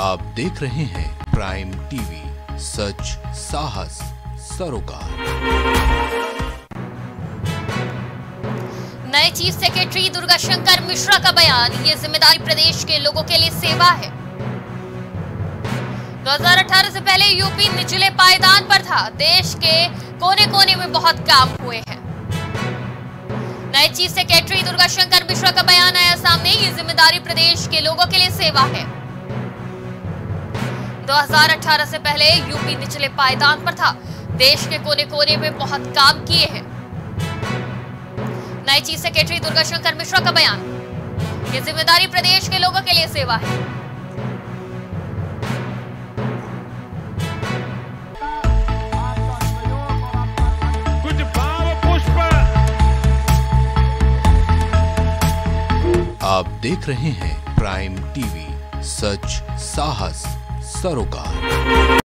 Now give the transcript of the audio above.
आप देख रहे हैं प्राइम टीवी, सच साहस सरोकार। नए चीफ सेक्रेटरी दुर्गाशंकर मिश्रा का बयान, ये जिम्मेदारी प्रदेश के लोगों के लिए सेवा है। 2018 से पहले यूपी निचले पायदान पर था, देश के कोने कोने में बहुत काम हुए हैं। नए चीफ सेक्रेटरी दुर्गाशंकर मिश्रा का बयान आया सामने, ये जिम्मेदारी प्रदेश के लोगों के लिए सेवा है। 2018 से पहले यूपी निचले पायदान पर था, देश के कोने कोने में बहुत काम किए हैं। नए चीफ सेक्रेटरी दुर्गाशंकर मिश्रा का बयान, ये जिम्मेदारी प्रदेश के लोगों के लिए सेवा है। कुछ भाव पुष्प। आप देख रहे हैं प्राइम टीवी, सच साहस सरोकार।